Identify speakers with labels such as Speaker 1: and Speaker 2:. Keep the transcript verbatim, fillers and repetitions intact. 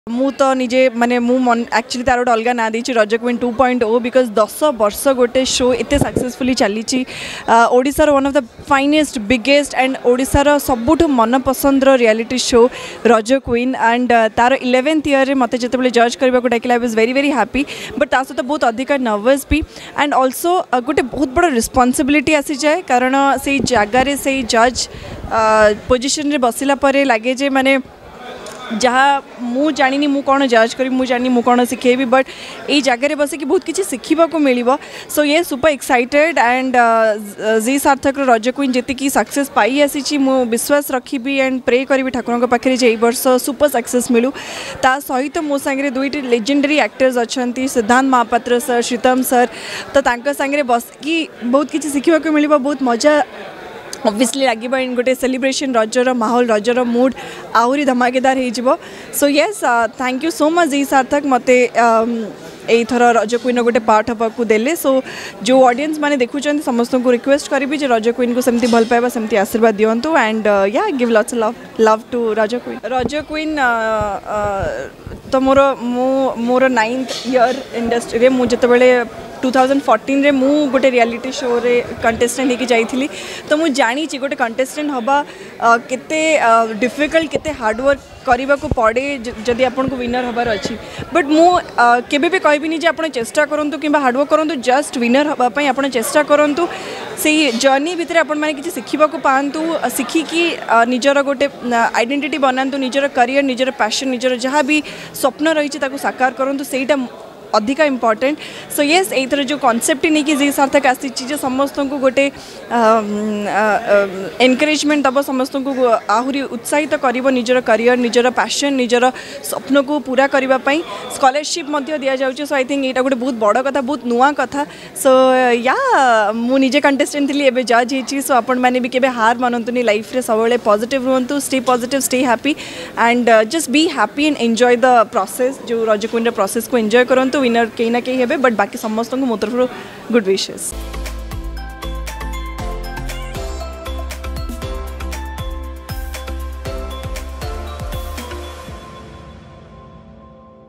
Speaker 1: मु तो निजे माने मु एक्चुअली तार गोटे अलग ना देछि Raja queen two point O because दस वर्ष गोटे शो एते सक्सेसफुली चली ओडिशार one of the finest biggest and ओडिशार सबुठ मन पसंद reality show Raja queen and तार इलेवेन्थ ईयर रे मते जते जज करबा को डाकिला I was very very happy but ता सहित बहुत अधिक नर्वस भी एंड ऑल्सो गोटे बहुत बड़ रिस्पांसिबिलिटी आसी जाए कारण से जगार से जज पोजिशन रे बसिला परे लगे जे माने जहाँ मु जानी मु कौन जज करी मु जानी मु कौन शिखेबी बट यही जगह बस कि बहुत किसी शिखा को मिल सो ये सुपर एक्साइटेड एंड जी सार्थक रज क्वीन जी सक्सेस पाई आसी मु विश्वास रखी एंड प्रे करी ठाकुर पाखे जे वर्ष सुपर सक्सेस मिलू ता सहित मो सांगे दुईटी लेजेंडरी एक्टर्स अच्छा सिद्धांत महापात्र सर श्रीतम सर तो सांगे बस कि बहुत किसी शिखा को मिल बहुत मजा ऑब्वियसली लगे इन गोटे सेलिब्रेशन रजर माहौल रजर मूड आहरी धमाकेदार हो so yes thank you so much जी सार्थक मते यही थर रज क्वीन गोटे पार्ट हाँक देले सो जो ऑडियंस माने देखुं समस्त को रिक्वेस्ट करी जे रज क्वीन को सेमती भल पाइबा सेमती आशीर्वाद दिंतु एंड या give lots love love to Raja queen Raja queen तो मोर मो मोर नाइन्थ ईयर इंडस्ट्री मु जितेबाला टू थाउजेंड फोर्टीन रे मु गोटे रियलिटी शो रे कंटेस्टेंट होगी जाइली तो मुझे जानी गोटे कंटेस्टेंट हवा केते डिफिकल्ट केते हार्डवर्क करने को पड़े जदि आपन को विनर हबार अच्छी बट मु केबे भी कहबिनी जे आपण चेष्टा करंतु कि हार्डवर्क करंतु जस्ट विनर हवाई आपण चेष्टा करंतु से जर्नी भितर आपण माने किछि शिखिबा को पांतु शिखिकी निजर गोटे आइडेंटिटी बनातु निजर करियर निजर पैशन निजर जहाँ भी स्वप्न रही ताकू साकार करंतु सेटा अधिका इम्पोर्टेंट सो येस एथर जो कॉन्सेप्ट नहीं कि जी सार्थक आसी समस्त को गोटे एनकरेजमेंट दब समस्त को आहरी उत्साहित कर निजर करियर निजर पैशन निजर स्वप्न को पूरा करने स्कॉलरशिप दि जाऊँ सो आई थिंक यहाँ गोटे बहुत बड़ कथा बहुत नुआ कथा सो या मु निजे कंटेस्टेंट थी एवं जज होती सो आपण मैंने भी केबे हार मानतुनी लाइफ रे सब पॉजिटिव रुहतु stay positive stay happy and just be happy and enjoy the process जो रज क्वीन प्रोसेस को एंजॉय करंतु विनर कहीं ना कहीं हे बट बाकी समस्त को मो तरफ गुड विशेस।